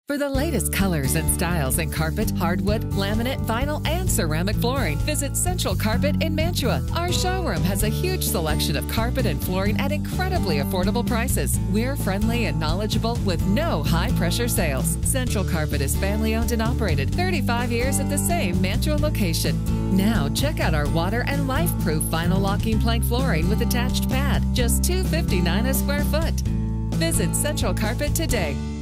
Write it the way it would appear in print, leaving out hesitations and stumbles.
For the latest colors and styles in carpet, hardwood, laminate, vinyl, and ceramic flooring, visit Central Carpet in Mantua. Our showroom has a huge selection of carpet and flooring at incredibly affordable prices. We're friendly and knowledgeable with no high-pressure sales. Central Carpet is family-owned and operated, 35 years at the same Mantua location. Now, check out our water and life-proof vinyl locking plank flooring with attached pad, just $259 a square foot. Visit Central Carpet today.